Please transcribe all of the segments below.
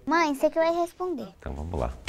Mãe, você que vai responder. Então vamos lá.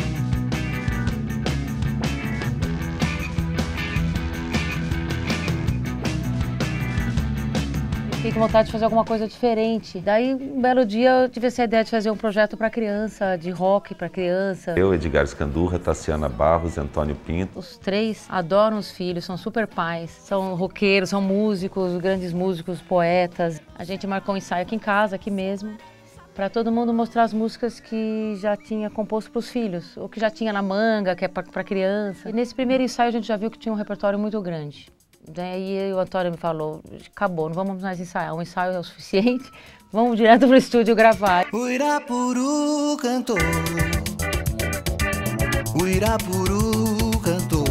Fiquei com vontade de fazer alguma coisa diferente. Daí, um belo dia, eu tive essa ideia de fazer um projeto para criança, de rock para criança. Eu, Edgar Escandurra, Tassiana Barros e Antônio Pinto. Os três adoram os filhos, são super pais, são roqueiros, são músicos, grandes músicos, poetas. A gente marcou um ensaio aqui em casa, aqui mesmo, para todo mundo mostrar as músicas que já tinha composto para os filhos, ou que já tinha na manga, que é para criança. E nesse primeiro ensaio a gente já viu que tinha um repertório muito grande. Daí o Antônio me falou, acabou, não vamos mais ensaiar, um ensaio é o suficiente, vamos direto pro estúdio gravar. O Irapuru cantou, o Irapuru cantou.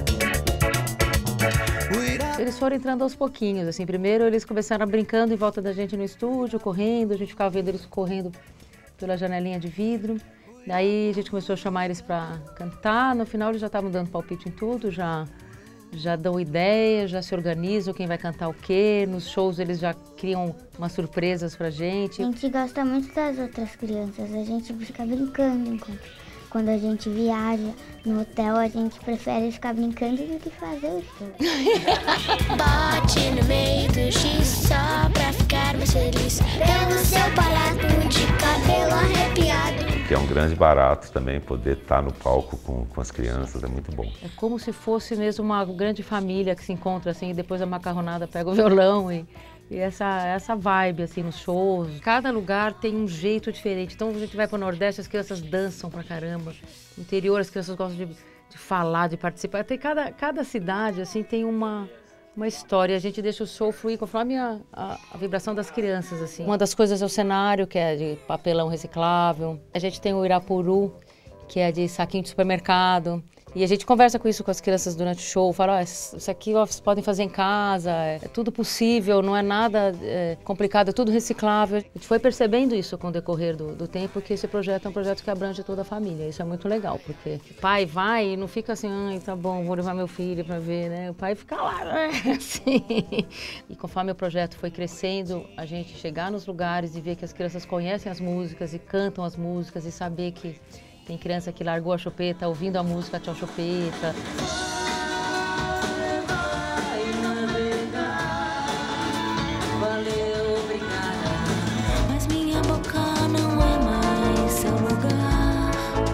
Eles foram entrando aos pouquinhos, assim, primeiro eles começaram brincando em volta da gente no estúdio, correndo, a gente ficava vendo eles correndo pela janelinha de vidro. Daí a gente começou a chamar eles para cantar, no final eles já estavam dando palpite em tudo, já dão ideia, já se organizam quem vai cantar o quê. Nos shows eles já criam umas surpresas pra gente. A gente gosta muito das outras crianças, a gente fica brincando enquanto... Quando a gente viaja no hotel, a gente prefere ficar brincando do que fazer o show. Bote no meio do X só pra ficar mais feliz. Pelo seu parado de cabelo arrepiado. Que é um grande barato também poder estar no palco com as crianças, é muito bom. É como se fosse mesmo uma grande família que se encontra assim, e depois a macarronada pega o violão e essa vibe assim nos shows. Cada lugar tem um jeito diferente. Então a gente vai para o Nordeste, as crianças dançam pra caramba. No interior as crianças gostam de falar, de participar. Tem cada cidade assim tem uma história. A gente deixa o show fluir conforme a vibração das crianças assim. Uma das coisas é o cenário, que é de papelão reciclável. A gente tem o Irapuru, que é de saquinho de supermercado. E a gente conversa com isso com as crianças durante o show, fala, isso aqui vocês podem fazer em casa, é tudo possível, não é nada complicado, é tudo reciclável. A gente foi percebendo isso com o decorrer do tempo, que esse projeto é um projeto que abrange toda a família. Isso é muito legal, porque o pai vai e não fica assim, ai, tá bom, vou levar meu filho para ver, né? O pai fica lá, assim. E conforme o projeto foi crescendo, a gente chegar nos lugares e ver que as crianças conhecem as músicas e cantam as músicas e saber que tem criança que largou a chupeta ouvindo a música Tchau Chupeta. Valeu, obrigada. Mas minha boca não é mais seu lugar.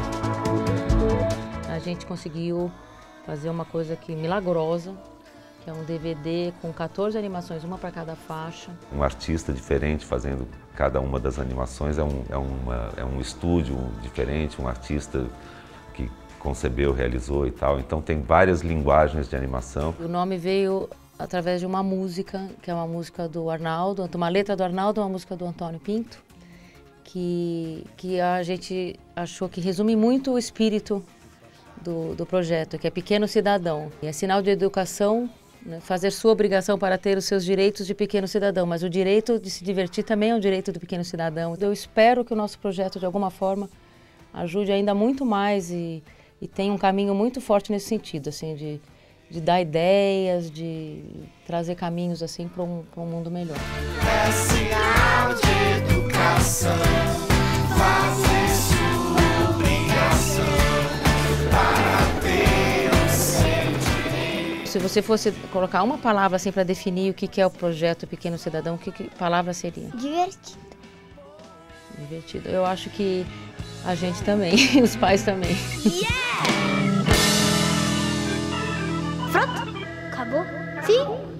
A gente conseguiu fazer uma coisa milagrosa, que é um DVD com 14 animações, uma para cada faixa. Um artista diferente fazendo cada uma das animações, é um estúdio diferente, um artista que concebeu, realizou e tal. Então tem várias linguagens de animação. O nome veio através de uma música, que é uma música do Arnaldo, uma letra do Arnaldo, uma música do Antônio Pinto, que a gente achou que resume muito o espírito do projeto, que é Pequeno Cidadão. E é sinal de educação, fazer sua obrigação para ter os seus direitos de pequeno cidadão, mas o direito de se divertir também é um direito do pequeno cidadão. Eu espero que o nosso projeto, de alguma forma, ajude ainda muito mais e tenha um caminho muito forte nesse sentido, assim, de dar ideias, de trazer caminhos assim para um mundo melhor. É sinal de educação, fazer sua obrigação para ter o seu direito. Se você fosse colocar uma palavra assim para definir o que é o projeto Pequeno Cidadão, que palavra seria? Divertido. Divertido. Eu acho que a gente também, os pais também. Pronto? Acabou? Sim.